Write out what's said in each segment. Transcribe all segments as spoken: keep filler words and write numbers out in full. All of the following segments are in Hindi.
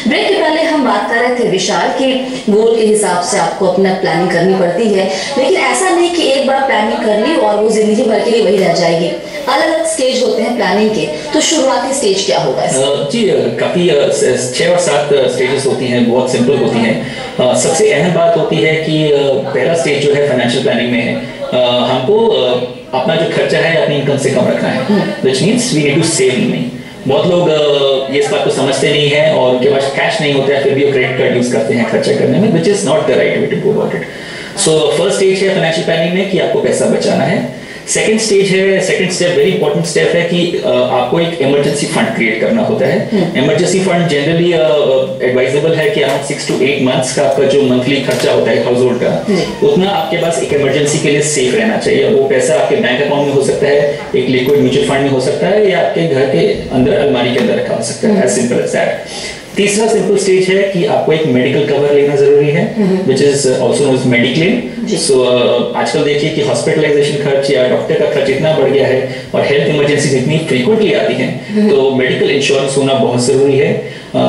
ब्रेक के पहले हम बात कर रहे थे विशाल कि गोल के हिसाब से आपको अपना प्लानिंग करनी पड़ती है, लेकिन ऐसा नहीं कि एक बार प्लानिंग कर ली और वो जिंदगी भर के लिए वही रह जाएगी। अलग अलग स्टेज होते हैं प्लानिंग के, तो शुरुआती स्टेज क्या होगा इसका? जी काफी छह और सात स्टेजेस होती हैं, बहुत सिंपल होती हैं। सबसे अहम बात होती है कि पहला स्टेज जो है फाइनेंशियल प्लानिंग में है, हमको अपना जो खर्चा है अपनी इनकम से कम रखना है, which means we need to save money. बहुत लोग ये इस बात को समझते नहीं है और उनके पास कैश नहीं होता है, फिर भी वो क्रेडिट कार्ड यूज करते हैं खर्चा करने में, which is not the right way to go about it. So first stage है फाइनेंशियल प्लानिंग में कि आपको पैसा बचाना है। सेकंड स्टेज है, second step very important step है कि आपको एक इमरजेंसी फंड क्रिएट करना होता है। इमरजेंसी फंड जनरली एडवाइजेबल है कि around six to eight months का आपका जो मंथली खर्चा होता है हाउस होल्ड का, उतना आपके पास एक इमरजेंसी के लिए सेफ रहना चाहिए। वो पैसा आपके बैंक अकाउंट में हो सकता है, एक लिक्विड म्यूचुअल फंड में हो सकता है, या आपके घर के अंदर अलमारी के अंदर रखा हो सकता है, एज सिंपल एज दैट। तीसरा सिंपल स्टेज है कि आपको एक मेडिकल कवर लेना जरूरी है, which is also known as mediclaim. So आजकल देखिए कि हॉस्पिटलाइजेशन खर्च या डॉक्टर का खर्च इतना बढ़ गया है और हेल्थ इमरजेंसी इतनी फ्रीक्वेंटली आती हैं, तो मेडिकल इंश्योरेंस होना बहुत जरूरी है।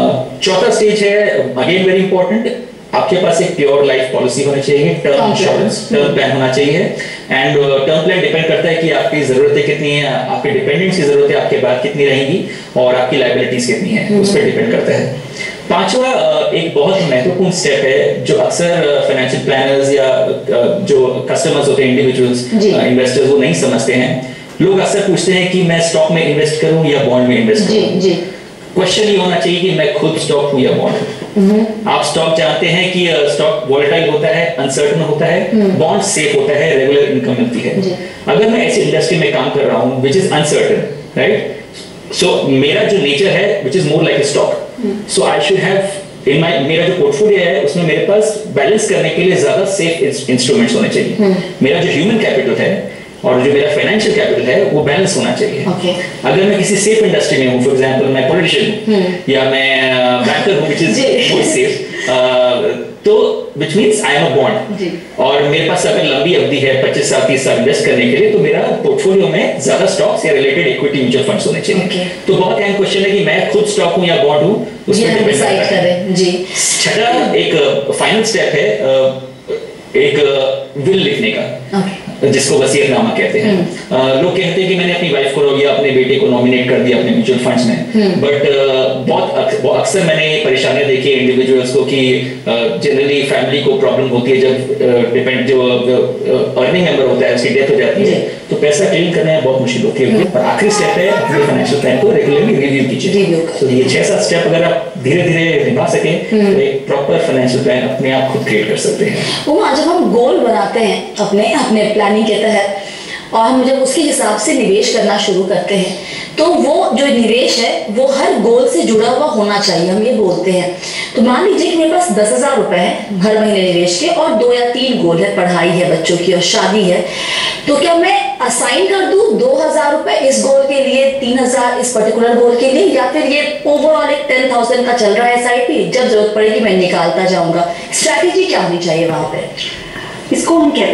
चौथा स्टेज है अगेन वेरी इंपॉर्टेंट, आपके पास एक प्योर लाइफ पॉलिसी होनी चाहिए, टर्म इंश्योरेंस, टर्म प्लान होना चाहिए। एंड टर्म प्लान डिपेंड करता है कि आपकी जरूरतें कितनी है, आपके डिपेंडेंट्स की जरूरतें आपके बाद कितनी रहेंगी और आपकी लायबिलिटीज कितनी है, उस पर डिपेंड करता है। पांचवा एक बहुत महत्वपूर्ण स्टेप है जो अक्सर फाइनेंशियल प्लानर्स या जो कस्टमर्स होते हैं, इंडिविजुअल्स इन्वेस्टर्स, वो नहीं समझते हैं। लोग अक्सर पूछते हैं कि मैं स्टॉक में इन्वेस्ट करूं या बॉन्ड में इन्वेस्ट करूं। क्वेश्चन ये होना चाहिए कि मैं खुद स्टॉक हूं या बॉन्ड। आप स्टॉक जानते हैं कि स्टॉक वोलेटाइल होता है, अनसर्टन होता है, बॉन्ड सेफ होता है, रेगुलर इनकम मिलती है। अगर मैं ऐसी इंडस्ट्री में काम कर रहा हूं which is uncertain, right, so मेरा जो नेचर है which is more like a stock, so I should have in my, मेरा जो पोर्टफोलियो है उसमें मेरे पास बैलेंस करने के लिए ज्यादा सेफ इंस्ट्रूमेंट्स होने चाहिए। मेरा जो ह्यूमन कैपिटल है और जो मेरा फाइनेंशियल कैपिटल है वो बैलेंस होना चाहिए। okay. अगर मैं किसी सेफ इंडस्ट्री में हूँ, फॉर एग्जांपल मैं पॉलिटिशियन हूँ या मैं बैंकर हूँ, व्हिच इज मोर सेफ, तो which means I am a bond, और मेरे पास अगर लंबी अवधि है पच्चीस साल तीस साल इन्वेस्ट करने के लिए, तो मेरा पोर्टफोलियो में ज्यादा स्टॉक्स या रिलेटेड इक्विटी म्यूचुअल फंड्स होने चाहिए। okay. तो बहुत अहम क्वेश्चन है कि मैं खुद स्टॉक हूँ या बॉन्ड हूँ, उस पर डिपेंड करता है। जी। छठा एक फाइनल स्टेप है एक विल लिखने का, okay. जिसको वसीयतनामा कहते हैं। uh, लोग कहते हैं कि मैंने अपनी वाइफ को या अपने बेटे को नॉमिनेट कर दिया अपने म्यूचुअल फंड्स में, बट uh, बहुत अक्सर मैंने परेशानियां देखी इंडिविजुअल्स को कि जनरली uh, फैमिली को प्रॉब्लम होती है जब डिपेंड uh, जो अर्निंग मेंबर होता है उसकी डेथ हो जाती है, तो पैसा क्लेम करने में बहुत मुश्किल होती है। और आखिरी स्टेप है अपने फाइनेंशियल प्लान को रेगुलरली रिव्यू कीजिए। तो ये छह सात स्टेप अगर आप धीरे धीरे निभा सके तो एक प्रॉपर फाइनेंशियल प्लान अपने आप खुद क्रिएट कर सकते हैं। उमा, जब हम गोल बनाते हैं अपने अपने प्लानिंग के तहत और हम जब उसके हिसाब से निवेश करना शुरू करते हैं, तो वो जो निवेश है वो हर गोल से जुड़ा हुआ होना चाहिए, हम ये बोलते हैं। तो मान लीजिए कि मेरे पास दस हजार रुपए है हर महीने निवेश के और दो या तीन गोल है, पढ़ाई है बच्चों की और शादी है, तो क्या मैं असाइन कर दूं दो हजार रुपए इस गोल के लिए, तीन हजार इस पर्टिकुलर गोल के लिए, या फिर ये ओवरऑल एक टेन थाउजेंड का चल रहा है एस आई पी, जब जरूरत पड़ेगी मैं निकालता जाऊंगा? स्ट्रैटेजी क्या होनी चाहिए वहां पे? इसको हम कहते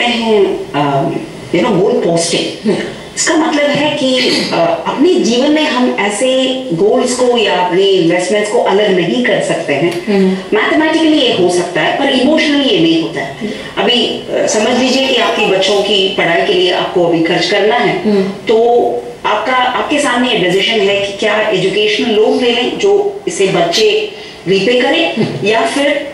हैं यू नो गोल पोस्टिंग। इसका मतलब है कि uh, अपने जीवन में हम ऐसे गोल्स को या अपने इन्वेस्टमेंट्स को अलग नहीं कर सकते हैं। मैथमेटिकली ये हो सकता है पर इमोशनली ये नहीं होता है। अभी uh, समझ लीजिए कि आपके बच्चों की पढ़ाई के लिए आपको अभी खर्च करना है, तो आपका आपके सामने ये डिसीजन है कि क्या एजुकेशनल लोन ले लें जो इसे बच्चे रीपे करें, या फिर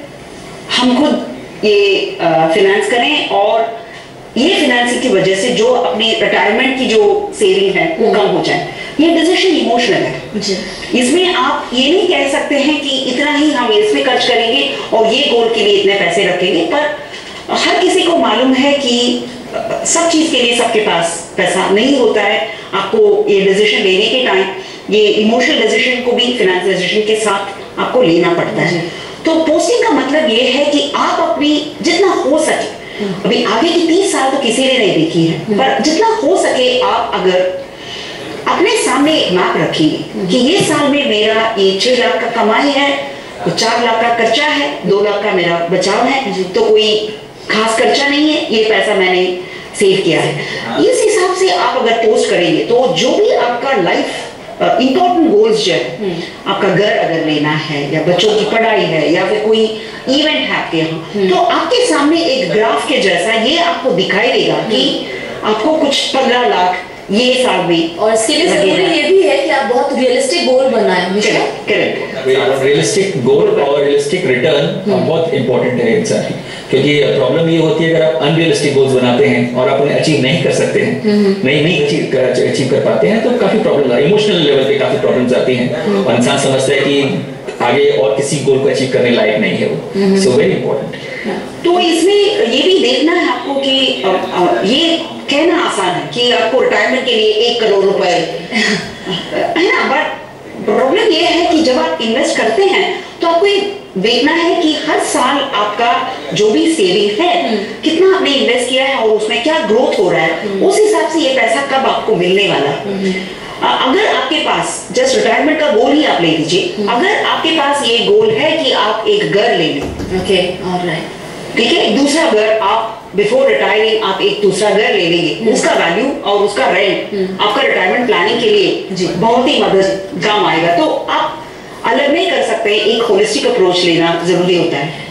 हम खुद ये फाइनेंस uh, करें और ये फाइनेंसिंग की वजह से जो अपनी रिटायरमेंट की जो सेविंग है वो कम हो जाए। ये डिसीजन इमोशनल है। इसमें आप ये नहीं कह सकते हैं कि इतना ही हम इसमें खर्च करेंगे और ये गोल के लिए इतने पैसे रखेंगे, पर हर किसी को मालूम है कि सब चीज के लिए सबके पास पैसा नहीं होता है। आपको ये डिसीजन लेने के टाइम ये इमोशनल डिसीजन को भी फाइनेंशियल डिसीजन के साथ आपको लेना पड़ता है। तो पोस्टिंग का मतलब ये है कि आप अपनी जितना हो सके, अभी आगे की तीस साल तो किसी ने नहीं देखी है, पर जितना हो सके आप अगर अपने सामने एक मैप रखिए कि ये साल में मेरा ये छह लाख का कमाई है, तो चार लाख का खर्चा है, दो लाख का मेरा बचाव है, तो कोई खास खर्चा नहीं है, ये पैसा मैंने सेव किया है। इस हिसाब से आप अगर पोस्ट करेंगे तो जो भी आपका लाइफ इंपॉर्टेंट गोल्स जो है, आपका घर अगर लेना है या बच्चों की पढ़ाई है या फिर कोई इवेंट है आपके यहाँ, तो आपके सामने एक ग्राफ के जैसा ये आपको दिखाई देगा कि आपको कुछ पंद्रह लाख ये साल में, और इसके लिए जरूरी ये भी है कि आप बहुत रियलिस्टिक गोल बनाएं। करेक्ट, रियलिस्टिक गोल और रियलिस्टिक रिटर्न बहुत इंपॉर्टेंट है इंसान की, क्योंकि प्रॉब्लम ये होती है अगर आप अनरियलिस्टिक गोल्स बनाते हैं और आप उन्हें अचीव नहीं कर सकते हैं, नहीं नहीं अचीव कर, अचीव कर पाते हैं, तो काफी प्रॉब्लम, इमोशनल लेवल पे काफी प्रॉब्लम्स आती हैं और इंसान समझता है कि आगे और किसी गोल को अचीव करने लायक नहीं है वो। So very important. तो इसमें ये भी देखना है आपको कि आ, आ, ये कहना आसान है कि आपको रिटायरमेंट के लिए एक करोड़ रुपए है ना, बट प्रॉब्लम ये है कि जब आप इन्वेस्ट करते हैं तो आपको ये देखना है कि हर साल आपका जो भी सेविंग है कितना आपने इन्वेस्ट किया है और उसमें क्या ग्रोथ हो रहा है, उस हिसाब से ये पैसा कब आपको मिलने वाला। अगर आपके पास जस्ट रिटायरमेंट का गोल ही आप ले लीजिए, अगर आपके पास ये गोल है कि आप एक घर ले लें, ओके, ऑलराइट, ठीक है, दूसरा घर आप बिफोर रिटायरिंग आप एक दूसरा घर ले लेंगे, उसका वैल्यू और उसका रेंट आपका रिटायरमेंट प्लानिंग के लिए बहुत ही मदद काम आएगा, तो आप अलग नहीं कर सकते, एक होलिस्टिक अप्रोच लेना जरूरी होता है।